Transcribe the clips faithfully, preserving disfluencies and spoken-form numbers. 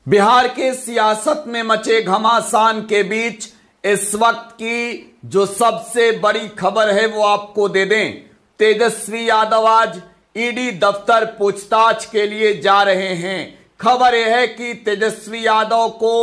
बिहार के सियासत में मचे घमासान के बीच इस वक्त की जो सबसे बड़ी खबर है वो आपको दे दें। तेजस्वी यादव आज ईडी दफ्तर पूछताछ के लिए जा रहे हैं। खबर यह है कि तेजस्वी यादव को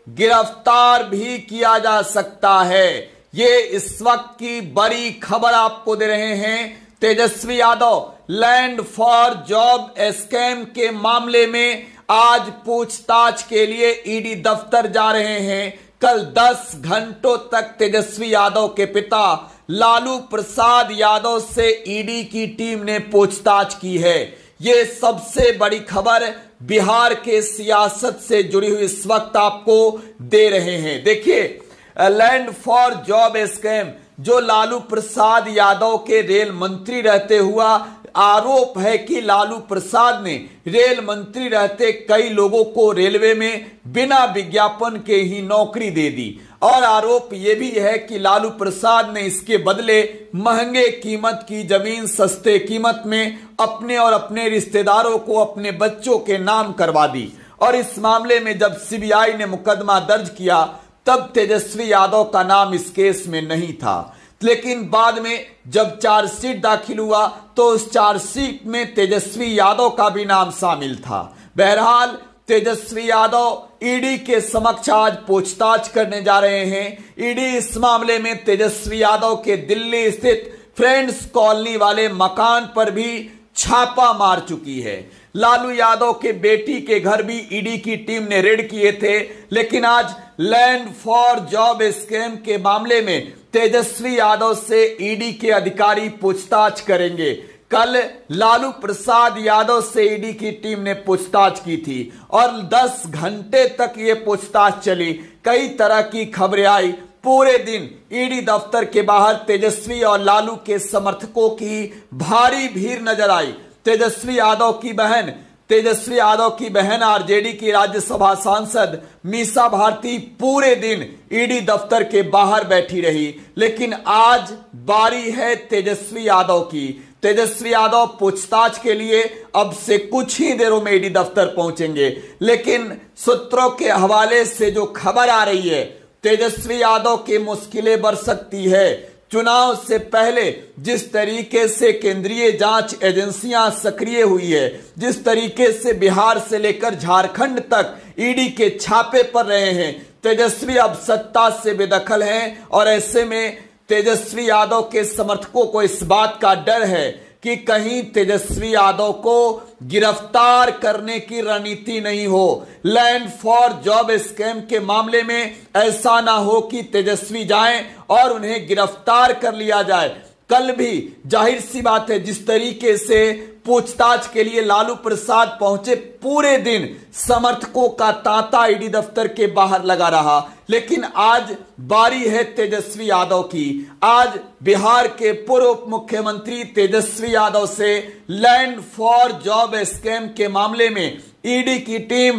गिरफ्तार भी किया जा सकता है। ये इस वक्त की बड़ी खबर आपको दे रहे हैं। Tejashwi Yadav land for job scam के मामले में आज पूछताछ के लिए ईडी दफ्तर जा रहे हैं। कल दस घंटों तक तेजस्वी यादव के पिता लालू प्रसाद यादव से ईडी की टीम ने पूछताछ की है। ये सबसे बड़ी खबर बिहार के सियासत से जुड़ी हुई इस वक्त आपको दे रहे हैं। देखिए, लैंड फॉर जॉब स्कैम जो लालू प्रसाद यादव के रेल मंत्री रहते हुआ आरोप है कि लालू प्रसाद ने रेल मंत्री रहते कई लोगों को रेलवे में बिना विज्ञापन के ही नौकरी दे दी। और आरोप यह भी है कि लालू प्रसाद ने इसके बदले महंगे कीमत की जमीन सस्ते कीमत में अपने और अपने रिश्तेदारों को अपने बच्चों के नाम करवा दी। और इस मामले में जब सीबीआई ने मुकदमा दर्ज किया तब तेजस्वी यादव का नाम इस केस में नहीं था, लेकिन बाद में जब चार्जशीट दाखिल हुआ तो उस चार्जशीट में तेजस्वी यादव का भी नाम शामिल था। बहरहाल तेजस्वी यादव ईडी के समक्ष आज पूछताछ करने जा रहे हैं। ईडी इस मामले में तेजस्वी यादव के दिल्ली स्थित फ्रेंड्स कॉलोनी वाले मकान पर भी छापा मार चुकी है। लालू यादव के बेटी के घर भी ईडी की टीम ने रेड किए थे, लेकिन आज लैंड फॉर जॉब स्कैम के मामले में तेजस्वी यादव से ईडी के अधिकारी पूछताछ करेंगे। कल लालू प्रसाद यादव से ईडी की टीम ने पूछताछ की थी और दस घंटे तक ये पूछताछ चली। कई तरह की खबरें आई। पूरे दिन ईडी दफ्तर के बाहर तेजस्वी और लालू के समर्थकों की भारी भीड़ नजर आई। तेजस्वी यादव की बहन तेजस्वी यादव की बहन आरजेडी की राज्यसभा सांसद मीसा भारती पूरे दिन ईडी दफ्तर के बाहर बैठी रही। लेकिन आज बारी है तेजस्वी यादव की। तेजस्वी यादव पूछताछ के लिए अब से कुछ ही देरों में ईडी दफ्तर पहुंचेंगे। लेकिन सूत्रों के हवाले से जो खबर आ रही है, तेजस्वी यादव की मुश्किलें बढ़ सकती है। चुनाव से पहले जिस तरीके से केंद्रीय जांच एजेंसियां सक्रिय हुई है, जिस तरीके से बिहार से लेकर झारखंड तक ईडी के छापे पड़ रहे हैं, तेजस्वी अब सत्ता से बेदखल हैं। और ऐसे में तेजस्वी यादव के समर्थकों को इस बात का डर है कि कहीं तेजस्वी यादव को गिरफ्तार करने की रणनीति नहीं हो। लैंड फॉर जॉब स्कैम के मामले में ऐसा ना हो कि तेजस्वी जाएं और उन्हें गिरफ्तार कर लिया जाए। कल भी जाहिर सी बात है, जिस तरीके से पूछताछ के लिए लालू प्रसाद पहुंचे, पूरे दिन समर्थकों का तांता ईडी दफ्तर के बाहर लगा रहा। लेकिन आज बारी है तेजस्वी यादव की। आज बिहार के पूर्व मुख्यमंत्री तेजस्वी यादव से लैंड फॉर जॉब स्कैम के मामले में ईडी की टीम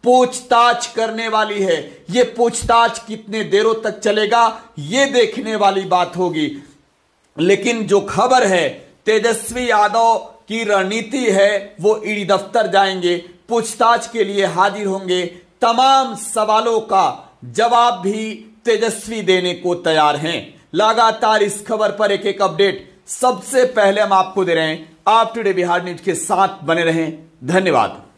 पूछताछ करने वाली है। ये पूछताछ कितने देरों तक चलेगा, ये देखने वाली बात होगी। लेकिन जो खबर है, तेजस्वी यादव की रणनीति है, वो ईडी दफ्तर जाएंगे, पूछताछ के लिए हाजिर होंगे। तमाम सवालों का जवाब भी तेजस्वी देने को तैयार हैं। लगातार इस खबर पर एक एक अपडेट सबसे पहले हम आपको दे रहे हैं। आप टुडे बिहार न्यूज के साथ बने रहें। धन्यवाद।